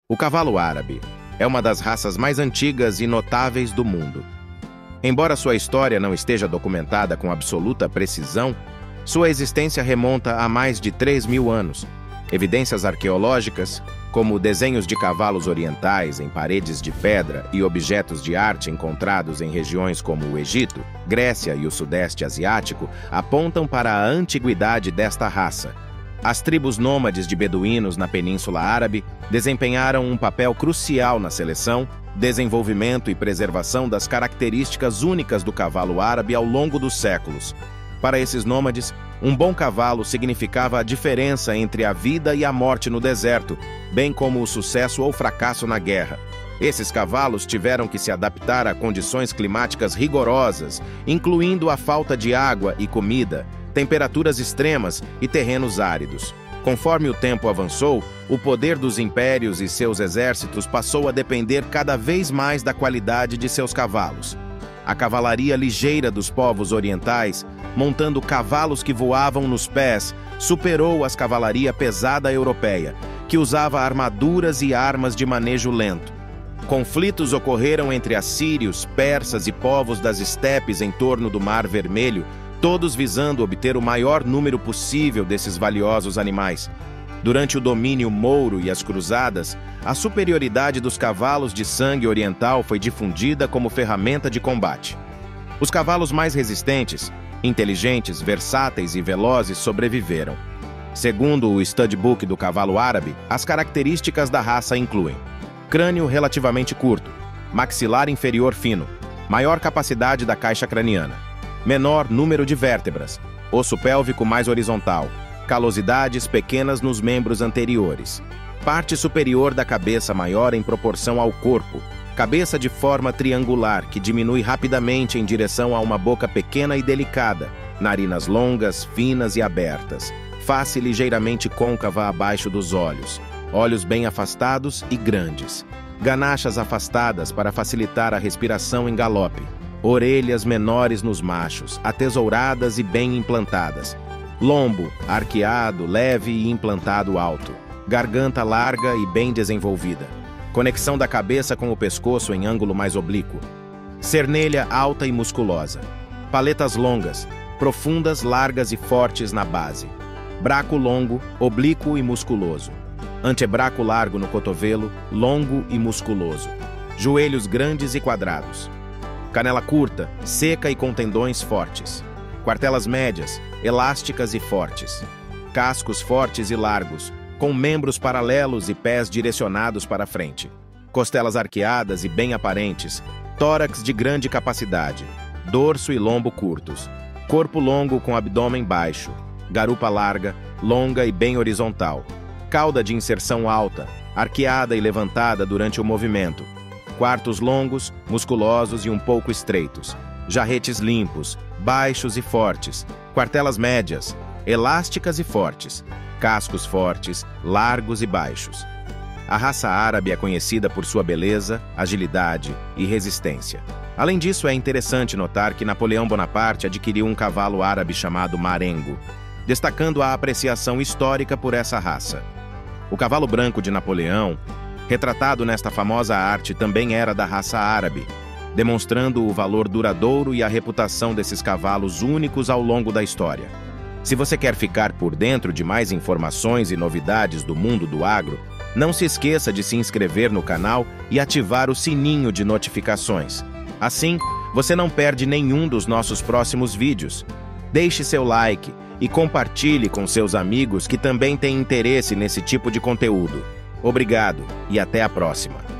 O cavalo árabe é uma das raças mais antigas e notáveis do mundo. Embora sua história não esteja documentada com absoluta precisão, sua existência remonta a mais de 3.000 anos. Evidências arqueológicas, como desenhos de cavalos orientais em paredes de pedra e objetos de arte encontrados em regiões como o Egito, Grécia e o Sudeste Asiático, apontam para a antiguidade desta raça. As tribos nômades de beduínos na Península Árabe desempenharam um papel crucial na seleção, desenvolvimento e preservação das características únicas do cavalo árabe ao longo dos séculos. Para esses nômades, um bom cavalo significava a diferença entre a vida e a morte no deserto, bem como o sucesso ou fracasso na guerra. Esses cavalos tiveram que se adaptar a condições climáticas rigorosas, incluindo a falta de água e comida, temperaturas extremas e terrenos áridos. Conforme o tempo avançou, o poder dos impérios e seus exércitos passou a depender cada vez mais da qualidade de seus cavalos. A cavalaria ligeira dos povos orientais, montando cavalos que voavam nos pés, superou a cavalaria pesada europeia, que usava armaduras e armas de manejo lento. Conflitos ocorreram entre assírios, persas e povos das estepes em torno do Mar Vermelho, todos visando obter o maior número possível desses valiosos animais. Durante o domínio mouro e as cruzadas, a superioridade dos cavalos de sangue oriental foi difundida como ferramenta de combate. Os cavalos mais resistentes, inteligentes, versáteis e velozes sobreviveram. Segundo o Studbook do cavalo árabe, as características da raça incluem: crânio relativamente curto, maxilar inferior fino, maior capacidade da caixa craniana, menor número de vértebras, osso pélvico mais horizontal, calosidades pequenas nos membros anteriores, parte superior da cabeça maior em proporção ao corpo, cabeça de forma triangular que diminui rapidamente em direção a uma boca pequena e delicada, narinas longas, finas e abertas, face ligeiramente côncava abaixo dos olhos, olhos bem afastados e grandes, ganachas afastadas para facilitar a respiração em galope, orelhas menores nos machos, atesouradas e bem implantadas, lombo arqueado, leve e implantado alto, garganta larga e bem desenvolvida, conexão da cabeça com o pescoço em ângulo mais oblíquo, cernelha alta e musculosa, paletas longas, profundas, largas e fortes na base, braco longo, oblíquo e musculoso, antebraço largo no cotovelo, longo e musculoso, joelhos grandes e quadrados, canela curta, seca e com tendões fortes, quartelas médias, elásticas e fortes, cascos fortes e largos, com membros paralelos e pés direcionados para frente, costelas arqueadas e bem aparentes, tórax de grande capacidade, dorso e lombo curtos, corpo longo com abdômen baixo, garupa larga, longa e bem horizontal, cauda de inserção alta, arqueada e levantada durante o movimento, quartos longos, musculosos e um pouco estreitos, jarretes limpos, baixos e fortes, quartelas médias, elásticas e fortes, cascos fortes, largos e baixos. A raça árabe é conhecida por sua beleza, agilidade e resistência. Além disso, é interessante notar que Napoleão Bonaparte adquiriu um cavalo árabe chamado Marengo, destacando a apreciação histórica por essa raça. O cavalo branco de Napoleão, retratado nesta famosa arte, também era da raça árabe, demonstrando o valor duradouro e a reputação desses cavalos únicos ao longo da história. Se você quer ficar por dentro de mais informações e novidades do mundo do agro, não se esqueça de se inscrever no canal e ativar o sininho de notificações. Assim, você não perde nenhum dos nossos próximos vídeos. Deixe seu like e compartilhe com seus amigos que também têm interesse nesse tipo de conteúdo. Obrigado e até a próxima!